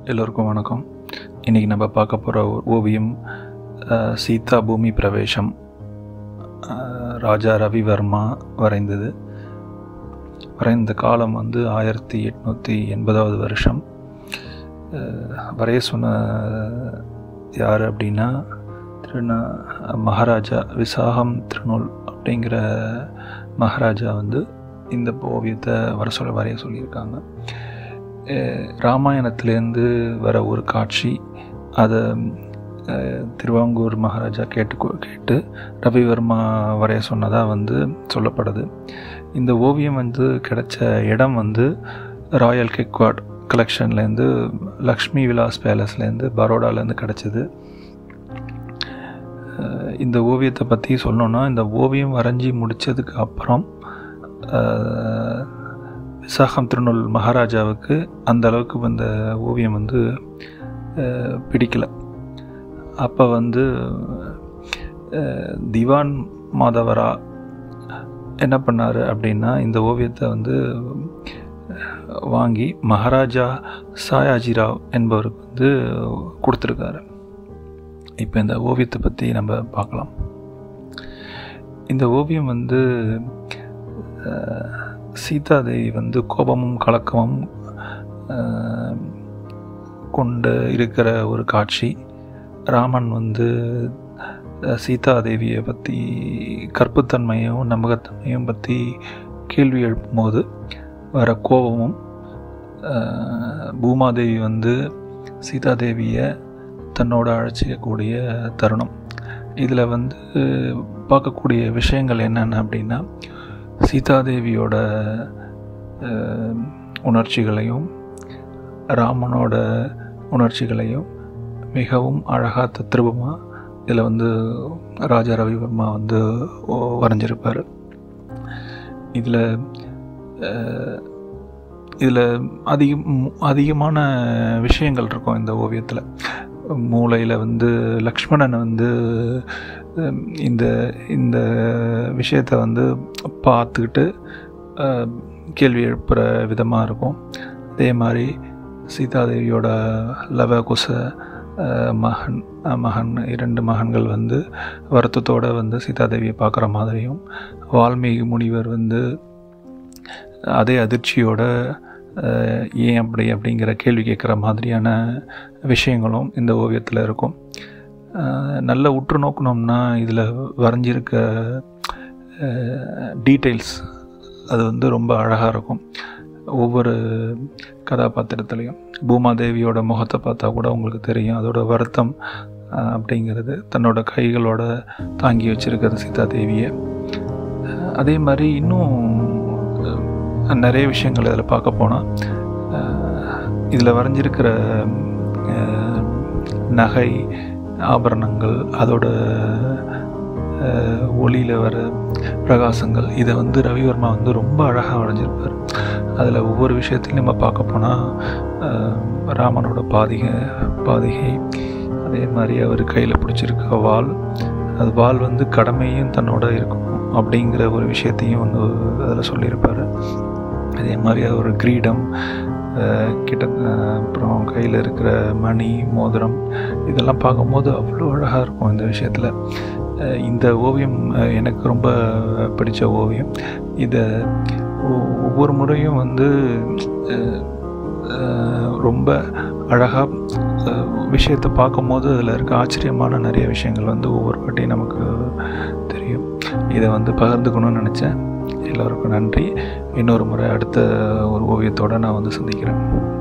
எல்லோருக்கும் வணக்கம். இன்றைக்கி நம்ம பார்க்க போகிற ஓவியம் சீதா பூமி பிரவேசம். ராஜா ரவி வர்மா வரைந்த காலம் 1880வது வருஷம். வரைய சொன்ன யார் அப்படின்னா மகாராஜா விசாகம் திருநூல் அப்படிங்கிற மகாராஜா இந்த ஓவியத்தை வரைய சொல்லியிருக்காங்க. ராமாயணத்துலேருந்து வர ஒரு காட்சி, அதை திருவாங்கூர் மகாராஜா கேட்டு ரவிவர்மா வரைய சொன்னதாக சொல்லப்படுது. இந்த ஓவியம் கிடைச்ச இடம் ராயல் கெக்வாட் கலெக்ஷன்லேருந்து லக்ஷ்மி விலாஸ் பேலஸ்லேருந்து பரோடாலேருந்து கிடச்சிது. இந்த ஓவியத்தை பற்றி சொல்லணுன்னா, இந்த ஓவியம் வரைஞ்சி முடித்ததுக்கு அப்புறம் விசாகம் திருநூல் மகாராஜாவுக்கு அந்த அளவுக்கு இந்த ஓவியம் பிடிக்கல. அப்போ திவான் மாதவரா என்ன பண்ணார் அப்படின்னா, இந்த ஓவியத்தை வாங்கி மகாராஜா சாயாஜிராவ் என்பவருக்கு கொடுத்துருக்காரு. இப்போ இந்த ஓவியத்தை பற்றி நம்ம பார்க்கலாம். இந்த ஓவியம் சீதாதேவி கோபமும் கலக்கமும் கொண்டு இருக்கிற ஒரு காட்சி. ராமன் சீதாதேவியை பற்றி கற்புத்தன்மையும் நம்பகத்தன்மையும் பற்றி கேள்வி எழுப்பும்போது வர கோபமும், பூமாதேவி சீதாதேவியை தன்னோட அழைச்சிக்கக்கூடிய தருணம். இதில் பார்க்கக்கூடிய விஷயங்கள் என்னென்ன அப்படின்னா, சீதாதேவியோட உணர்ச்சிகளையும் ராமனோட உணர்ச்சிகளையும் மிகவும் அழகாக தத்ரூபமாக இதில் ராஜா ரவிவர்மா வரைஞ்சிருப்பார். இதில் அதிகமான விஷயங்கள் இருக்கும் இந்த ஓவியத்தில். மூளையில் லக்ஷ்மணன் இந்த விஷயத்தை பார்த்துக்கிட்டு கேள்வி எழுப்புகிற விதமாக இருக்கும். அதே மாதிரி சீதாதேவியோட லவகுச மகன் 2 மகன்கள் வருத்தத்தோடு சீதாதேவியை பார்க்குற மாதிரியும், வால்மீகி முனிவர் அதே அதிர்ச்சியோட ஏன் அப்படிங்கிற கேள்வி கேட்குற மாதிரியான விஷயங்களும் இந்த ஓவியத்தில் இருக்கும். நல்ல உற்று நோக்கணும்னா இதில் வரைஞ்சிருக்க டீட்டெயில்ஸ் அது ரொம்ப அழகாக இருக்கும். ஒவ்வொரு கதாபாத்திரத்துலேயும் பூமாதேவியோட முகத்தை பார்த்தா கூட உங்களுக்கு தெரியும் அதோட வருத்தம் அப்படிங்கிறது. தன்னோட கைகளோட தாங்கி வச்சுருக்கிறது சீதாதேவியை. அதே மாதிரி இன்னும் நிறைய விஷயங்கள் இதில் பார்க்க போனால், இதில் வரைஞ்சிருக்கிற நகை ஆபரணங்கள், அதோட ஒளியில் வர பிரகாசங்கள், இதை ரவிவர்மா ரொம்ப அழகாக வரைஞ்சிருப்பார். அதில் ஒவ்வொரு விஷயத்தையும் நம்ம பார்க்க போனால், ராமனோட பாதிகை, அதே மாதிரி அவர் கையில் பிடிச்சிருக்க வாள், அது வாள் கடமையும் தன்னோட இருக்கும் அப்படிங்கிற ஒரு விஷயத்தையும் அதில் சொல்லியிருப்பார். அதே மாதிரி ஒரு கிரீடம் அப்புறம் கையில் இருக்கிற மணி, மோதிரம், இதெல்லாம் பார்க்கும்போது அவ்வளோ அழகாக இருக்கும் இந்த விஷயத்தில். இந்த ஓவியம் எனக்கு ரொம்ப பிடிச்ச ஓவியம். இதை ஒவ்வொரு முறையும் ரொம்ப அழகாக விஷயத்தை பார்க்கும்போது அதில் இருக்க ஆச்சரியமான நிறைய விஷயங்கள் ஒவ்வொரு வாட்டியும் நமக்கு தெரியும். இதை பகிர்ந்துக்கணும்னு நினச்சேன். எல்லோருக்கும் நன்றி. இன்னொரு முறை அடுத்த ஒரு ஓவியத்தோடு நான் சந்திக்கிறேன்.